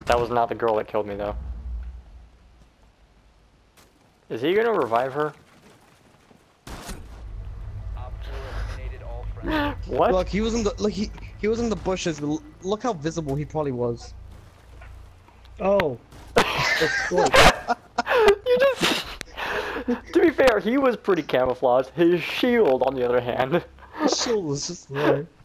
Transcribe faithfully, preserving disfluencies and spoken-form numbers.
That was not the girl that killed me, though. Is he gonna revive her? What? Look, he was in the look. He he was in the bushes. But look how visible he probably was. Oh. That's good. You just. To be fair, he was pretty camouflaged. His shield, on the other hand. His shield was just there.